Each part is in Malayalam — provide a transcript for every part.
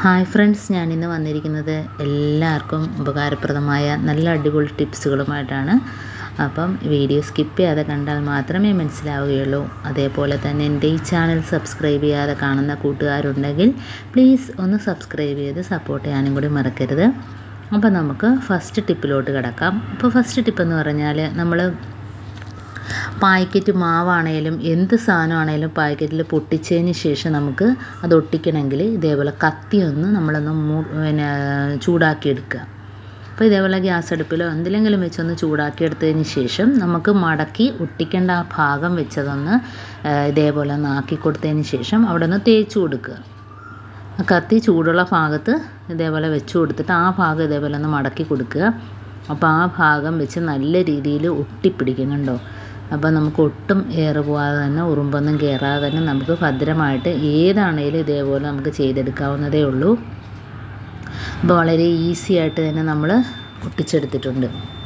ഹായ് ഫ്രണ്ട്സ്, ഞാനിന്ന് വന്നിരിക്കുന്നത് എല്ലാവർക്കും ഉപകാരപ്രദമായ നല്ല അടിപൊളി ടിപ്സുകളുമായിട്ടാണ്. അപ്പം വീഡിയോ സ്കിപ്പ് ചെയ്യാതെ കണ്ടാൽ മാത്രമേ മനസ്സിലാവുകയുള്ളൂ. അതേപോലെ തന്നെ എൻ്റെ ഈ ചാനൽ സബ്സ്ക്രൈബ് ചെയ്യാതെ കാണുന്ന കൂട്ടുകാരുണ്ടെങ്കിൽ പ്ലീസ് ഒന്ന് സബ്സ്ക്രൈബ് ചെയ്ത് സപ്പോർട്ട് ചെയ്യാനും കൂടി മറക്കരുത്. അപ്പോൾ നമുക്ക് ഫസ്റ്റ് ടിപ്പിലോട്ട് കിടക്കാം. അപ്പോൾ ഫസ്റ്റ് ടിപ്പെന്ന് പറഞ്ഞാൽ നമ്മൾ പാക്കറ്റ് മാവാണേലും എന്ത് സാധനമാണേലും പാക്കറ്റിൽ പൊട്ടിച്ചതിന് ശേഷം നമുക്ക് അത് ഒട്ടിക്കണമെങ്കിൽ ഇതേപോലെ കത്തിയൊന്ന് നമ്മളൊന്ന് ചൂടാക്കിയെടുക്കുക. അപ്പോൾ ഇതേപോലെ ഗ്യാസ് അടുപ്പിലോ എന്തിലെങ്കിലും വെച്ചൊന്ന് ചൂടാക്കിയെടുത്തതിന് ശേഷം നമുക്ക് മടക്കി ഒട്ടിക്കേണ്ട ആ ഭാഗം വെച്ചതൊന്ന് ഇതേപോലെ ഒന്ന് ആക്കി കൊടുത്തതിന് ശേഷം അവിടെ ഒന്ന് തേച്ച് കൊടുക്കുക. കത്തി ചൂടുള്ള ഭാഗത്ത് ഇതേപോലെ വെച്ച് കൊടുത്തിട്ട് ആ ഭാഗം ഇതേപോലെ ഒന്ന് മടക്കി കൊടുക്കുക. അപ്പോൾ ആ ഭാഗം വെച്ച് നല്ല രീതിയിൽ ഒട്ടിപ്പിടിക്കും, കണ്ടോ. അപ്പോൾ നമുക്ക് ഒട്ടും ഏറ് പോകാതെ തന്നെ ഉറുമ്പൊന്നും കയറാതെ തന്നെ നമുക്ക് ഭദ്രമായിട്ട് ഏതാണേലും ഇതേപോലെ നമുക്ക് ചെയ്തെടുക്കാവുന്നതേ ഉള്ളൂ. അപ്പോൾ വളരെ ഈസി ആയിട്ട് തന്നെ നമ്മൾ ഒട്ടിച്ചെടുത്തിട്ടുണ്ട്.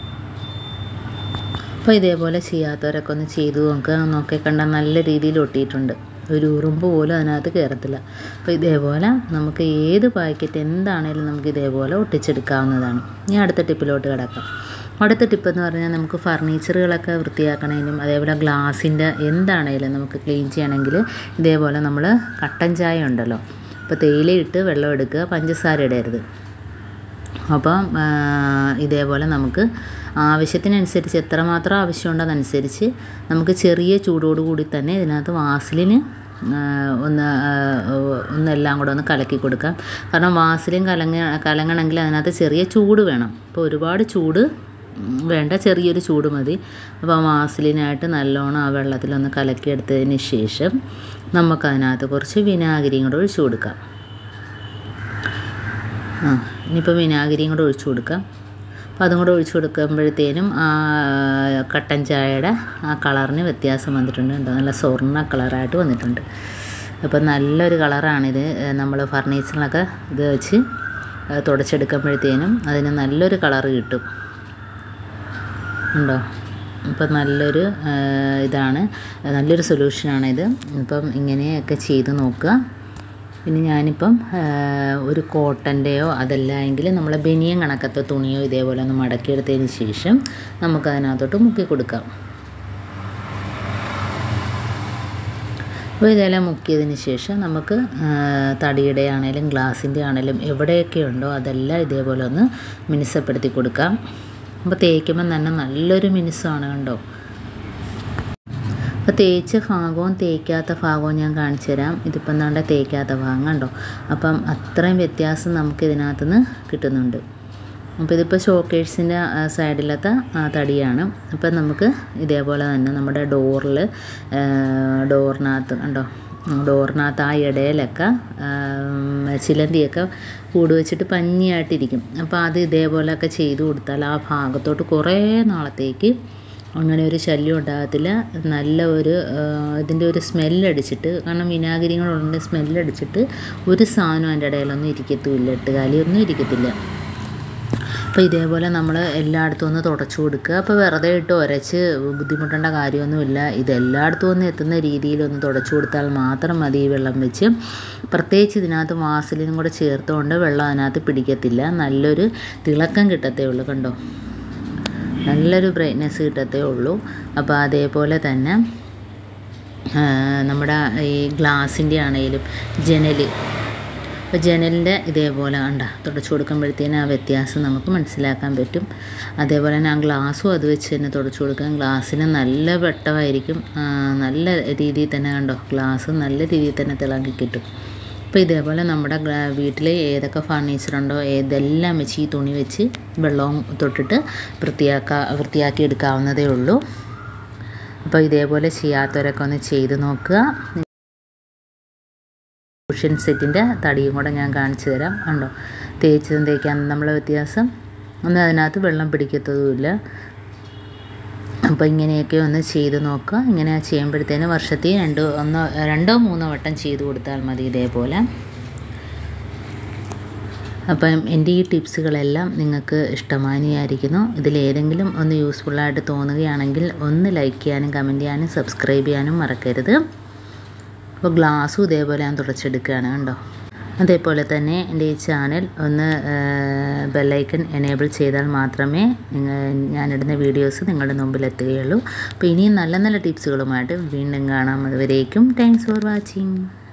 അപ്പോൾ ഇതേപോലെ ചെയ്യാത്തവരൊക്കെ ഒന്ന് ചെയ്തു നോക്കി കണ്ടാൽ നല്ല രീതിയിൽ ഒട്ടിയിട്ടുണ്ട്. ഒരു ഉറുമ്പ് പോലും അതിനകത്ത് കയറത്തില്ല. അപ്പോൾ ഇതേപോലെ നമുക്ക് ഏത് പാക്കറ്റ് എന്താണേലും നമുക്ക് ഇതേപോലെ ഒട്ടിച്ചെടുക്കാവുന്നതാണ്. ഇനി അടുത്ത ടിപ്പിലോട്ട് കിടക്കാം. അടുത്ത ടിപ്പെന്ന് പറഞ്ഞാൽ നമുക്ക് ഫർണിച്ചറുകളൊക്കെ വൃത്തിയാക്കണേലും അതേപോലെ ഗ്ലാസിൻ്റെ എന്താണേലും നമുക്ക് ക്ലീൻ ചെയ്യണമെങ്കിൽ ഇതേപോലെ നമ്മൾ കട്ടൻ ചായ ഉണ്ടല്ലോ, അപ്പോൾ തേയിലയിട്ട് വെള്ളം എടുക്കുക, പഞ്ചസാര ഇടരുത്. അപ്പം ഇതേപോലെ നമുക്ക് ആവശ്യത്തിനനുസരിച്ച് എത്രമാത്രം ആവശ്യമുണ്ടോ അതനുസരിച്ച് നമുക്ക് ചെറിയ ചൂടോടുകൂടി തന്നെ ഇതിനകത്ത് വാസലിന് ഒന്നെല്ലാം കൂടെ ഒന്ന് കലക്കി കൊടുക്കാം. കാരണം വാസലിൻ കലങ്ങണമെങ്കിൽ അതിനകത്ത് ചെറിയ ചൂട് വേണം. അപ്പോൾ ഒരുപാട് ചൂട് വേണ്ട, ചെറിയൊരു ചൂട് മതി. അപ്പോൾ വാസലിനായിട്ട് നല്ലോണം ആ വെള്ളത്തിലൊന്ന് കലക്കിയെടുത്തതിന് ശേഷം നമുക്കതിനകത്ത് കുറച്ച് വിനാഗിരിയും കൂടെ ഒഴിച്ചു കൊടുക്കാം. ഇനിയിപ്പോൾ വിനാഗിരിയും കൂടെ ഒഴിച്ചു കൊടുക്കാം. അപ്പോൾ അതും കൂടെ ഒഴിച്ചു കൊടുക്കുമ്പോഴത്തേനും ആ കട്ടൻ ചായയുടെ ആ കളറിന് വ്യത്യാസം വന്നിട്ടുണ്ട്, കേട്ടോ. നല്ല സ്വർണ്ണ കളറായിട്ട് വന്നിട്ടുണ്ട്. അപ്പോൾ നല്ലൊരു കളറാണിത്. നമ്മൾ ഫർണിച്ചറിനൊക്കെ ഇത് വെച്ച് തുടച്ചെടുക്കുമ്പോഴത്തേനും അതിന് നല്ലൊരു കളറ് കിട്ടും, ഉണ്ടോ. ഇപ്പം നല്ലൊരു ഇതാണ്, നല്ലൊരു സൊല്യൂഷനാണിത്. ഇപ്പം ഇങ്ങനെയൊക്കെ ചെയ്ത് നോക്കുക. പിന്നെ ഞാനിപ്പം ഒരു കോട്ടൻ്റെയോ അതല്ല എങ്കിൽ നമ്മളെ ബനിയൻ കണക്കത്തെ തുണിയോ ഇതേപോലെ ഒന്ന് മടക്കിയെടുത്തതിന് ശേഷം നമുക്കതിനകത്തോട്ട് മുക്കി കൊടുക്കാം. അപ്പോൾ ഇതെല്ലാം മുക്കിയതിന് ശേഷം നമുക്ക് തടിയുടെ ആണേലും ഗ്ലാസിൻ്റെ ആണേലും എവിടെയൊക്കെ ഉണ്ടോ അതെല്ലാം ഇതേപോലെ ഒന്ന് മിനുസപ്പെടുത്തി കൊടുക്കാം. അപ്പോൾ തേക്കുമ്പം തന്നെ നല്ലൊരു മിനുസമാണ്, കണ്ടോ. അപ്പോൾ തേച്ച ഭാഗവും തേക്കാത്ത ഭാഗവും ഞാൻ കാണിച്ചു തരാം. ഇതിപ്പം എന്താണ്ട് തേക്കാത്ത ഭാഗം, കണ്ടോ. അപ്പം അത്രയും വ്യത്യാസം നമുക്ക് ഇതിനകത്തുനിന്ന് കിട്ടുന്നുണ്ട്. അപ്പോൾ ഇതിപ്പോൾ ഷോക്കേഴ്സിൻ്റെ സൈഡിലത്തെ തടിയാണ്. അപ്പം നമുക്ക് ഇതേപോലെ തന്നെ നമ്മുടെ ഡോറിനകത്ത് കണ്ടോ, ഡോറിനകത്ത് ആ ഇടയിലൊക്കെ ചിലന്തിയൊക്കെ കൂട് വെച്ചിട്ട് പഞ്ഞിയായിട്ടിരിക്കും. അപ്പോൾ അത് ഇതേപോലെയൊക്കെ ചെയ്ത് കൊടുത്താൽ ആ ഭാഗത്തോട്ട് കുറേ നാളത്തേക്ക് അങ്ങനെ ഒരു ശല്യം ഉണ്ടാകത്തില്ല. നല്ല ഒരു ഇതിൻ്റെ ഒരു സ്മെല്ലടിച്ചിട്ട്, കാരണം വിനാഗിരികളുണ്ട്, സ്മെല്ലടിച്ചിട്ട് ഒരു സാധനം അതിൻ്റെ ഇടയിലൊന്നും ഇരിക്കത്തുമില്ല, എട്ടുകാലിയൊന്നും ഇരിക്കത്തില്ല. അപ്പോൾ ഇതേപോലെ നമ്മൾ എല്ലായിടത്തും ഒന്ന് തുടച്ചു കൊടുക്കുക. അപ്പോൾ വെറുതെ ഇട്ട് ഉരച്ച് ബുദ്ധിമുട്ടേണ്ട കാര്യമൊന്നുമില്ല. ഇതെല്ലായിടത്തും ഒന്ന് എത്തുന്ന രീതിയിലൊന്ന് തുടച്ചു കൊടുത്താൽ മാത്രം മതി. ഈ വെള്ളം വെച്ച് പ്രത്യേകിച്ച് ഇതിനകത്ത് വാസലിനും കൂടെ ചേർത്തുകൊണ്ട് വെള്ളം അതിനകത്ത് പിടിക്കത്തില്ല. നല്ലൊരു തിളക്കം കിട്ടത്തേ ഉള്ളൂ, കണ്ടോ. നല്ലൊരു ബ്രൈറ്റ്നെസ് കിട്ടത്തേ ഉള്ളൂ. അപ്പോൾ അതേപോലെ തന്നെ നമ്മുടെ ഈ ഗ്ലാസിൻ്റെ ആണെങ്കിലും അപ്പോൾ ജനലിൻ്റെ ഇതേപോലെ തുടച്ചു കൊടുക്കുമ്പോഴത്തേനും ആ വ്യത്യാസം നമുക്ക് മനസ്സിലാക്കാൻ പറ്റും. അതേപോലെ തന്നെ ആ ഗ്ലാസ്സും അത് വെച്ച് തന്നെ തുടച്ചു കൊടുക്കാം. ഗ്ലാസ്സിന് നല്ല വെട്ടമായിരിക്കും, നല്ല രീതിയിൽ തന്നെ, കണ്ടോ, ഗ്ലാസ് നല്ല രീതിയിൽ തന്നെ തിളങ്ങി കിട്ടും. അപ്പോൾ ഇതേപോലെ നമ്മുടെ വീട്ടിൽ ഏതൊക്കെ ഫർണിച്ചറുണ്ടോ ഏതെല്ലാം വെച്ച് ഈ തുണി വെച്ച് വെള്ളവും തൊട്ടിട്ട് വൃത്തിയാക്കി എടുക്കാവുന്നതേ ഉള്ളൂ. അപ്പോൾ ഇതേപോലെ ചെയ്യാത്തവരൊക്കെ ഒന്ന് ചെയ്ത് നോക്കുക. കുഷൻ സെറ്റിൻ്റെ തടിയും കൂടെ ഞാൻ കാണിച്ചു തരാം, കണ്ടോ. തേച്ചതും തേക്കാൻ നമ്മളെ വ്യത്യാസം ഒന്നും അതിനകത്ത് വെള്ളം പിടിക്കത്തതുമില്ല. അപ്പോൾ ഇങ്ങനെയൊക്കെ ഒന്ന് ചെയ്ത് നോക്കുക. ഇങ്ങനെ ചെയ്യുമ്പോഴത്തേന് വർഷത്തിൽ രണ്ടോ മൂന്നോ വട്ടം ചെയ്ത് കൊടുത്താൽ മതി ഇതേപോലെ. അപ്പം എൻ്റെ ഈ ടിപ്സുകളെല്ലാം നിങ്ങൾക്ക് ഇഷ്ടമായിരിക്കുന്നു. ഇതിലേതെങ്കിലും ഒന്ന് യൂസ്ഫുള്ളായിട്ട് തോന്നുകയാണെങ്കിൽ ഒന്ന് ലൈക്ക് ചെയ്യാനും കമൻറ്റ് ചെയ്യാനും സബ്സ്ക്രൈബ് ചെയ്യാനും മറക്കരുത്. അപ്പോൾ ഗ്ലാസ്സും ഇതേപോലെ ഞാൻ തുടച്ചെടുക്കുകയാണ്, കണ്ടോ. അതേപോലെ തന്നെ എൻ്റെ ഈ ചാനൽ ഒന്ന് ബെല്ലൈക്കൺ എനേബിൾ ചെയ്താൽ മാത്രമേ ഞാനിടുന്ന വീഡിയോസ് നിങ്ങളുടെ മുമ്പിൽ എത്തുകയുള്ളൂ. അപ്പോൾ ഇനിയും നല്ല നല്ല ടിപ്സുകളുമായിട്ട് വീണ്ടും കാണാം. അതുവരേക്കും താങ്ക്സ് ഫോർ വാച്ചിങ്.